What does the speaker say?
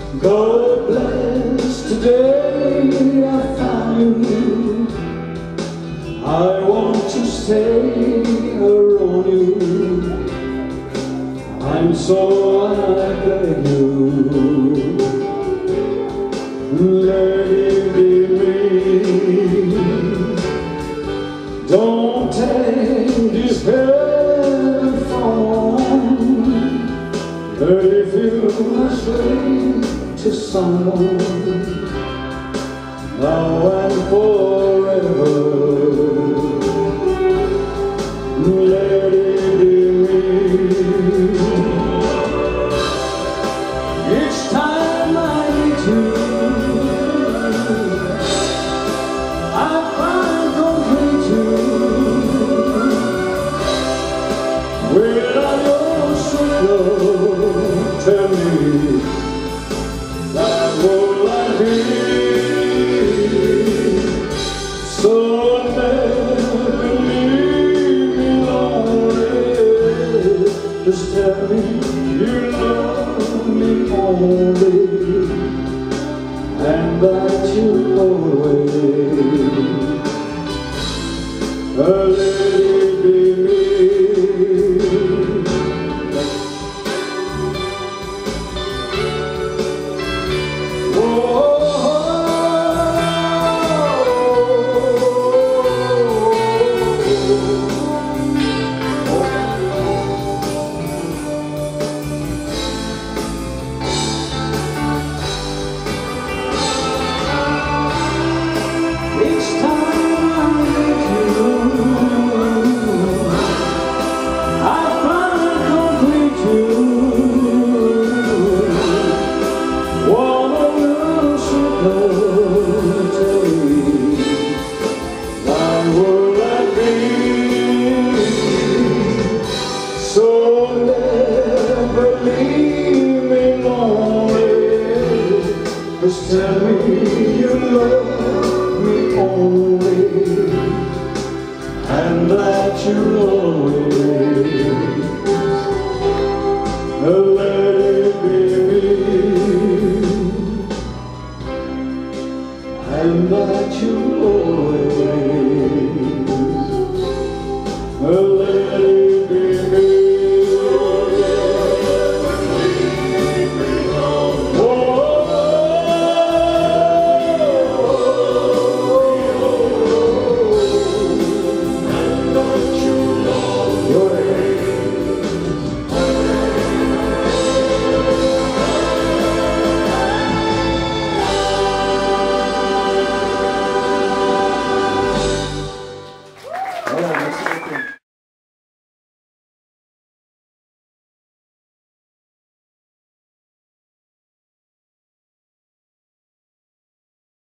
God bless today I found you. I want to stay around you. I'm so I beg you, let it be me. Don't take this heaven from, let it feel my way to someone now and forever. Let it be me. Each time I need to